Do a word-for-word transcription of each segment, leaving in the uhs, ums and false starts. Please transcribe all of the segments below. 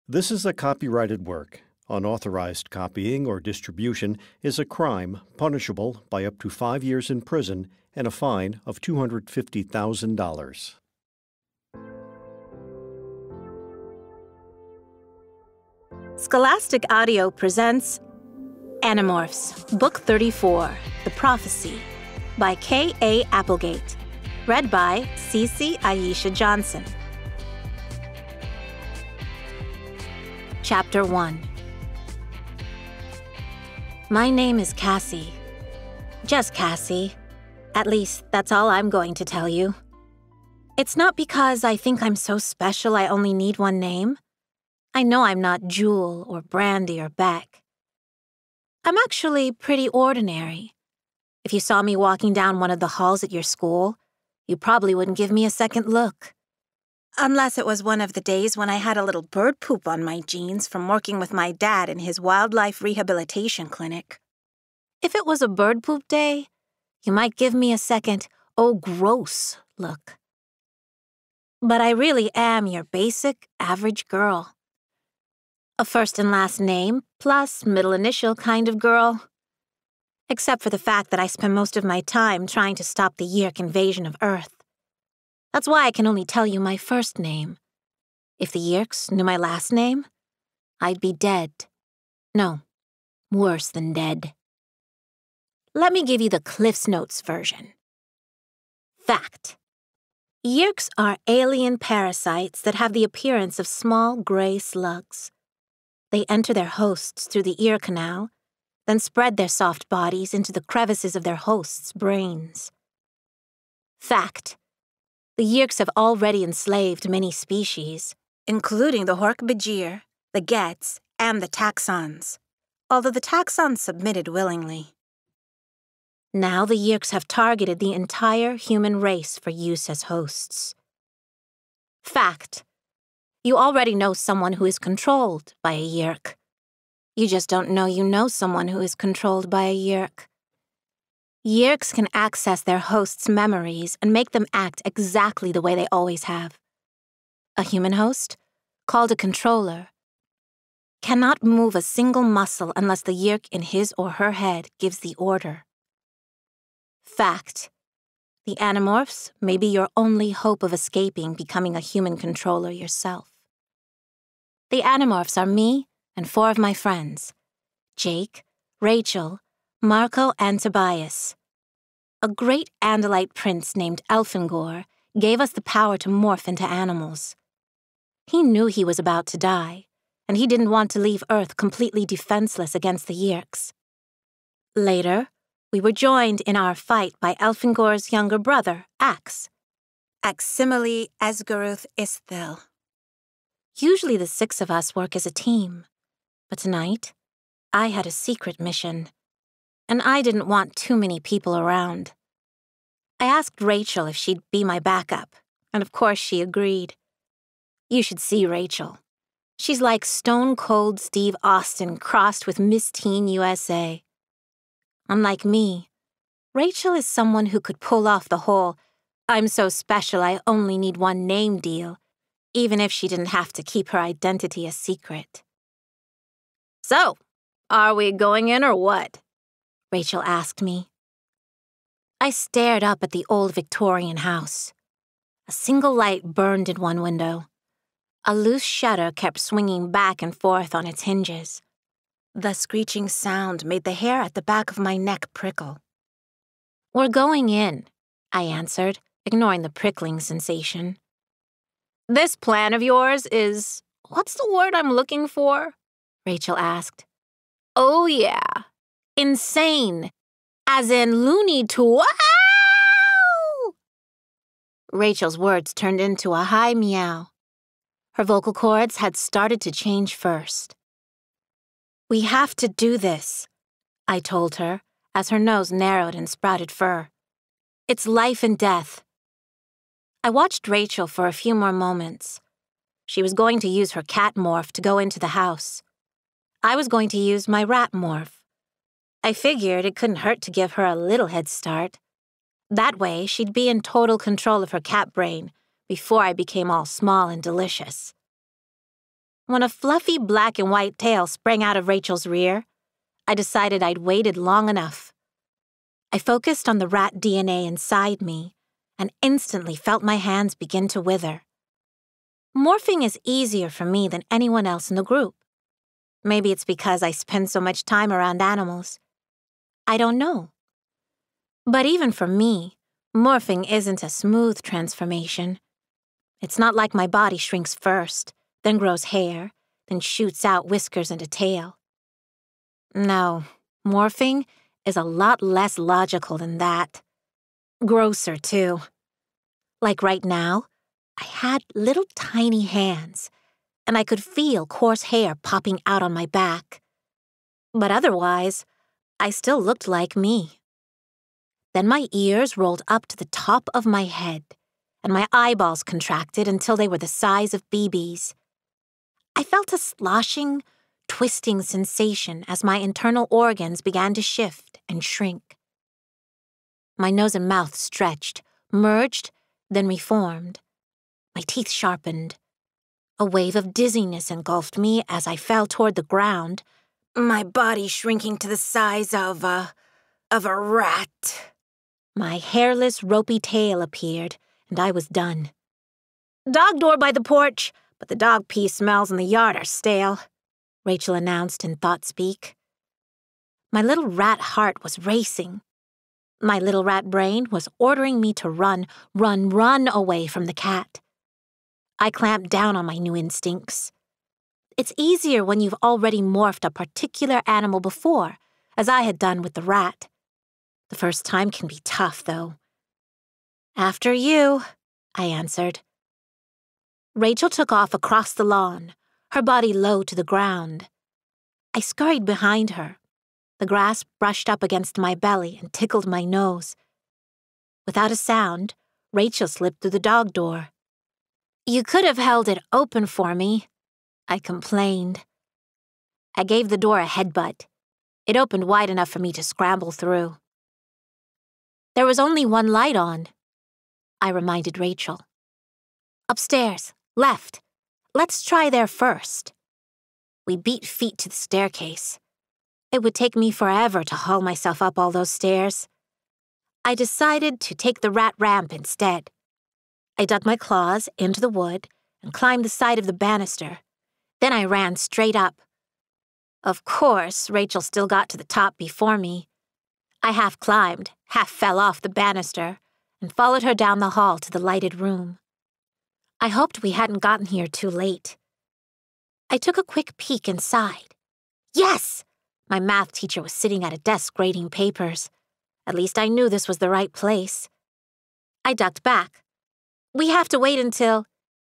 This is a copyrighted work. Unauthorized copying or distribution is a crime punishable by up to five years in prison and a fine of two hundred fifty thousand dollars. Scholastic Audio presents Animorphs, Book thirty-four, The Prophecy, by K A Applegate, read by Sisi Aisha Johnson. Chapter one. My name is Cassie. Just Cassie. At least, that's all I'm going to tell you. It's not because I think I'm so special I only need one name. I know I'm not Jewel or Brandy or Beck. I'm actually pretty ordinary. If you saw me walking down one of the halls at your school, you probably wouldn't give me a second look. Unless it was one of the days when I had a little bird poop on my jeans from working with my dad in his wildlife rehabilitation clinic. If it was a bird poop day, you might give me a second, oh gross, look. But I really am your basic, average girl. A first and last name, plus middle initial kind of girl. Except for the fact that I spend most of my time trying to stop the Yeerk invasion of Earth. That's why I can only tell you my first name. If the Yeerks knew my last name, I'd be dead. No, worse than dead. Let me give you the Cliff's Notes version. Fact. Yeerks are alien parasites that have the appearance of small gray slugs. They enter their hosts through the ear canal, then spread their soft bodies into the crevices of their hosts' brains. Fact. The Yeerks have already enslaved many species, including the Hork-Bajir, the Gets, and the Taxons, although the Taxons submitted willingly. Now the Yeerks have targeted the entire human race for use as hosts. Fact. You already know someone who is controlled by a Yeerk. You just don't know you know someone who is controlled by a Yeerk. Yeerks can access their hosts' memories and make them act exactly the way they always have. A human host, called a controller, cannot move a single muscle unless the Yeerk in his or her head gives the order. Fact. The Animorphs may be your only hope of escaping becoming a human controller yourself. The Animorphs are me and four of my friends, Jake, Rachel, Marco, and Tobias. A great Andalite prince named Elfangor gave us the power to morph into animals. He knew he was about to die, and he didn't want to leave Earth completely defenseless against the Yeerks. Later, we were joined in our fight by Elfangor's younger brother, Ax. Aximili-Esgaruth-Isthil. Usually the six of us work as a team, but tonight, I had a secret mission. And I didn't want too many people around. I asked Rachel if she'd be my backup, and of course she agreed. You should see Rachel. She's like Stone Cold Steve Austin crossed with Miss Teen U S A. Unlike me, Rachel is someone who could pull off the whole, I'm so special I only need one name deal, even if she didn't have to keep her identity a secret. So, are we going in or what? Rachel asked me. I stared up at the old Victorian house. A single light burned in one window. A loose shutter kept swinging back and forth on its hinges. The screeching sound made the hair at the back of my neck prickle. We're going in, I answered, ignoring the prickling sensation. This plan of yours is, what's the word I'm looking for? Rachel asked. Oh yeah. Insane, as in loony to wow! Rachel's words turned into a high meow. Her vocal cords had started to change first. We have to do this, I told her, as her nose narrowed and sprouted fur. It's life and death. I watched Rachel for a few more moments. She was going to use her cat morph to go into the house. I was going to use my rat morph. I figured it couldn't hurt to give her a little head start. That way, she'd be in total control of her cat brain before I became all small and delicious. When a fluffy black and white tail sprang out of Rachel's rear, I decided I'd waited long enough. I focused on the rat D N A inside me and instantly felt my hands begin to wither. Morphing is easier for me than anyone else in the group. Maybe it's because I spend so much time around animals. I don't know. But even for me, morphing isn't a smooth transformation. It's not like my body shrinks first, then grows hair, then shoots out whiskers and a tail. No, morphing is a lot less logical than that. Grosser, too. Like right now, I had little tiny hands, and I could feel coarse hair popping out on my back. But otherwise, I still looked like me. Then my ears rolled up to the top of my head, and my eyeballs contracted until they were the size of B Bs. I felt a sloshing, twisting sensation as my internal organs began to shift and shrink. My nose and mouth stretched, merged, then reformed. My teeth sharpened. A wave of dizziness engulfed me as I fell toward the ground, my body shrinking to the size of a... of a rat. My hairless, ropey tail appeared, and I was done. "Dog door by the porch, but the dog pee smells in the yard are stale," Rachel announced in thought-speak. My little rat heart was racing. My little rat brain was ordering me to run, run, run away from the cat. I clamped down on my new instincts. It's easier when you've already morphed a particular animal before, as I had done with the rat. The first time can be tough, though. "After you," I answered. Rachel took off across the lawn, her body low to the ground. I scurried behind her. The grass brushed up against my belly and tickled my nose. Without a sound, Rachel slipped through the dog door. "You could have held it open for me," I complained. I gave the door a headbutt. It opened wide enough for me to scramble through. "There was only one light on," I reminded Rachel. "Upstairs, left. Let's try there first." We beat feet to the staircase. It would take me forever to haul myself up all those stairs. I decided to take the rat ramp instead. I dug my claws into the wood and climbed the side of the banister. Then I ran straight up. Of course, Rachel still got to the top before me. I half climbed, half fell off the banister, and followed her down the hall to the lighted room. I hoped we hadn't gotten here too late. I took a quick peek inside. Yes! My math teacher was sitting at a desk grading papers. At least I knew this was the right place. I ducked back. "We have to wait until..."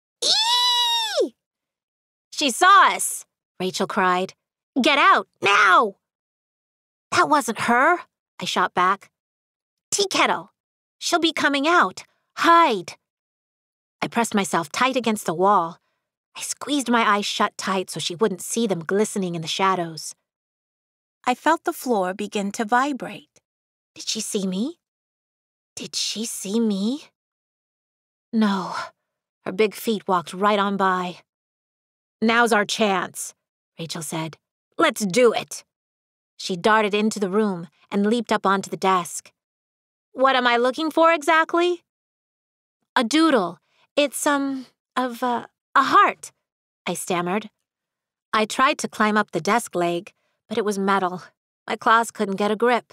"Eee!" "She saw us!" Rachel cried. "Get out, now!" "That wasn't her," I shot back. "Tea kettle! She'll be coming out. Hide!" I pressed myself tight against the wall. I squeezed my eyes shut tight so she wouldn't see them glistening in the shadows. I felt the floor begin to vibrate. Did she see me? Did she see me? No. Her big feet walked right on by. "Now's our chance," Rachel said. "Let's do it." She darted into the room and leaped up onto the desk. "What am I looking for exactly?" "A doodle. It's, um, of, uh, a heart," I stammered. I tried to climb up the desk leg, but it was metal. My claws couldn't get a grip.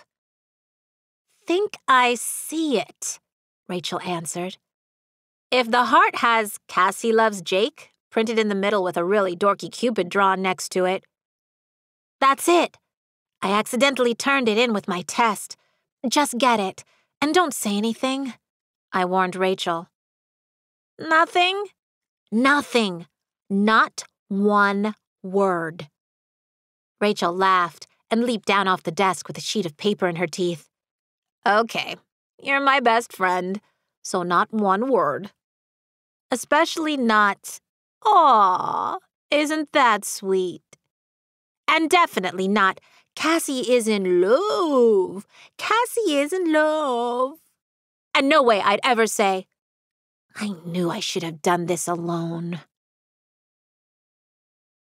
"Think I see it," Rachel answered. "If the heart has Cassie loves Jake printed in the middle with a really dorky Cupid drawn next to it." "That's it. I accidentally turned it in with my test. Just get it, and don't say anything," I warned Rachel. "Nothing?" "Nothing. Not one word." Rachel laughed and leaped down off the desk with a sheet of paper in her teeth. "Okay, you're my best friend, so not one word. Especially not, 'Aw, isn't that sweet?' And definitely not, 'Cassie is in love. Cassie is in love.' And no way I'd ever say, 'I knew I should have done this alone.'"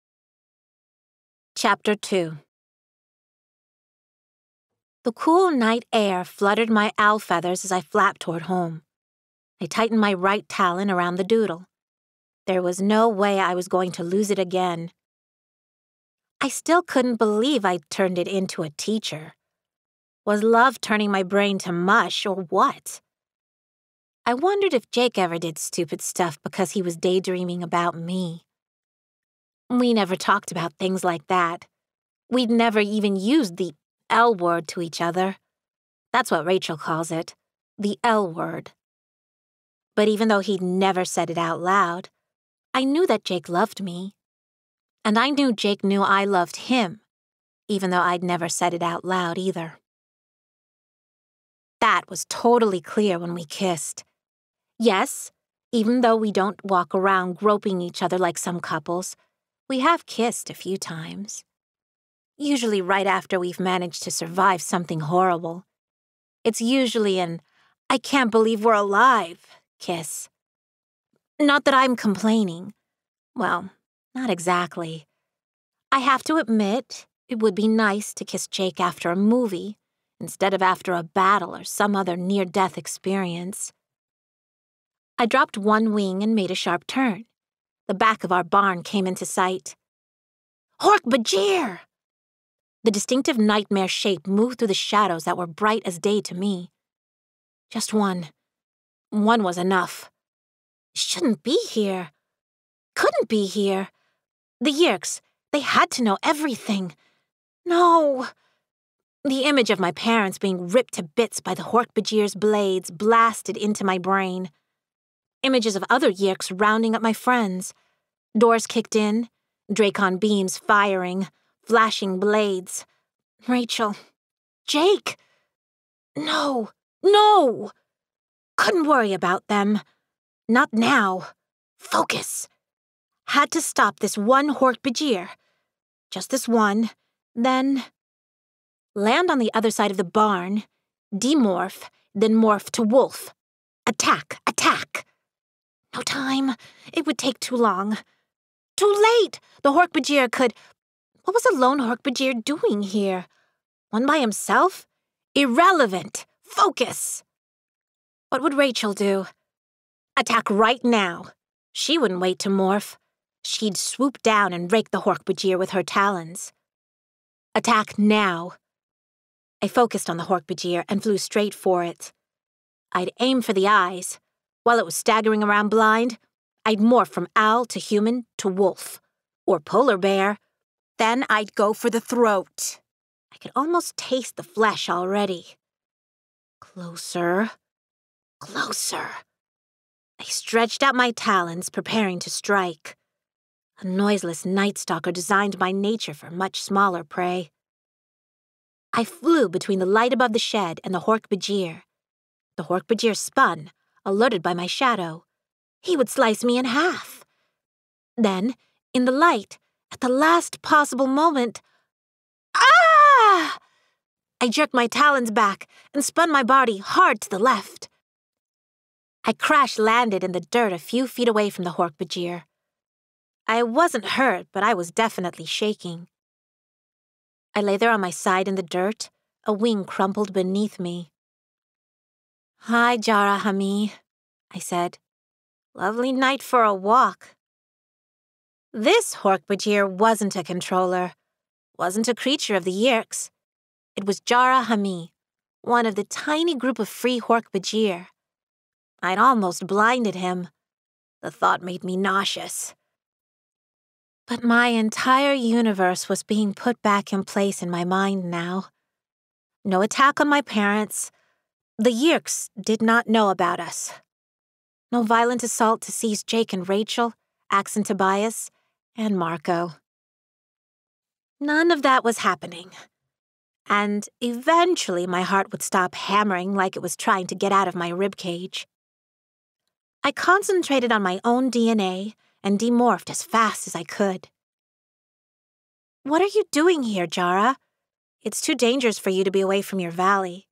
Chapter two. The cool night air fluttered my owl feathers as I flapped toward home. I tightened my right talon around the doodle. There was no way I was going to lose it again. I still couldn't believe I'd turned it into a teacher. Was love turning my brain to mush, or what? I wondered if Jake ever did stupid stuff because he was daydreaming about me. We never talked about things like that. We'd never even used the L word to each other. That's what Rachel calls it, the L word. But even though he'd never said it out loud, I knew that Jake loved me. And I knew Jake knew I loved him, even though I'd never said it out loud either. That was totally clear when we kissed. Yes, even though we don't walk around groping each other like some couples, we have kissed a few times. Usually right after we've managed to survive something horrible. It's usually an, I can't believe we're alive kiss. Not that I'm complaining. Well, not exactly. I have to admit, it would be nice to kiss Jake after a movie, instead of after a battle or some other near-death experience. I dropped one wing and made a sharp turn. The back of our barn came into sight. Hork-Bajir! The distinctive nightmare shape moved through the shadows that were bright as day to me. Just one. One was enough. Shouldn't be here. Couldn't be here. The Yeerks, they had to know everything. No. The image of my parents being ripped to bits by the Hork-Bajir's blades blasted into my brain. Images of other Yeerks rounding up my friends. Doors kicked in, Dracon beams firing, flashing blades. Rachel. Jake. No, no. Couldn't worry about them. Not now. Focus. Had to stop this one Hork-Bajir. Just this one. Then land on the other side of the barn, demorph, then morph to wolf. Attack, attack. No time. It would take too long. Too late. The Hork-Bajir could... What was a lone Hork-Bajir doing here? One by himself? Irrelevant. Focus. What would Rachel do? Attack right now. She wouldn't wait to morph. She'd swoop down and rake the Hork-Bajir with her talons. Attack now. I focused on the Hork-Bajir and flew straight for it. I'd aim for the eyes. While it was staggering around blind, I'd morph from owl to human to wolf. Or polar bear. Then I'd go for the throat. I could almost taste the flesh already. Closer. Closer. I stretched out my talons, preparing to strike. A noiseless night stalker designed by nature for much smaller prey. I flew between the light above the shed and the Hork-Bajir. The Hork-Bajir spun, alerted by my shadow. He would slice me in half. Then, in the light, at the last possible moment... Ah! I jerked my talons back and spun my body hard to the left. I crash-landed in the dirt a few feet away from the Hork-Bajir. I wasn't hurt, but I was definitely shaking. I lay there on my side in the dirt, a wing crumpled beneath me. Hi, Jara Hamee, I said. Lovely night for a walk. This Hork-Bajir wasn't a controller, wasn't a creature of the Yeerks. It was Jara Hamee, one of the tiny group of free Hork-Bajir. I'd almost blinded him. The thought made me nauseous. But my entire universe was being put back in place in my mind now. No attack on my parents. The Yeerks did not know about us. No violent assault to seize Jake and Rachel, Ax and Tobias, and Marco. None of that was happening. And eventually my heart would stop hammering like it was trying to get out of my ribcage. I concentrated on my own D N A and demorphed as fast as I could. What are you doing here, Jara? It's too dangerous for you to be away from your valley.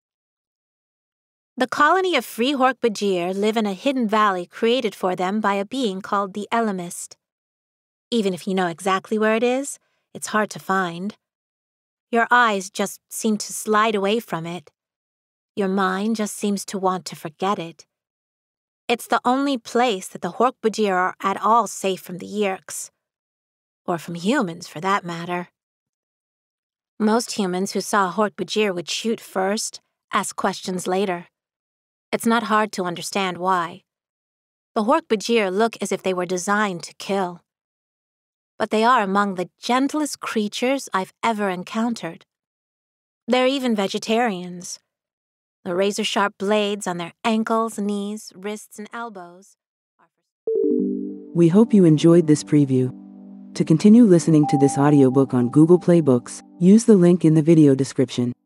The colony of free Hork-Bajir live in a hidden valley created for them by a being called the Elemist. Even if you know exactly where it is, it's hard to find. Your eyes just seem to slide away from it. Your mind just seems to want to forget it. It's the only place that the Hork-Bajir are at all safe from the Yeerks. Or from humans, for that matter. Most humans who saw a Hork-Bajir would shoot first, ask questions later. It's not hard to understand why. The Hork-Bajir look as if they were designed to kill. But they are among the gentlest creatures I've ever encountered. They're even vegetarians. The razor-sharp blades on their ankles, knees, wrists, and elbows are for... We hope you enjoyed this preview. To continue listening to this audiobook on Google Play Books, use the link in the video description.